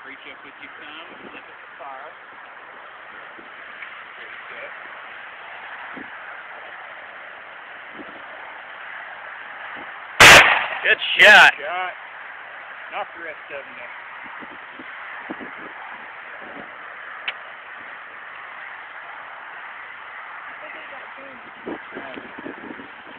Reach up with your thumb, flip it to fire. Good shot. Knock the rest of them down.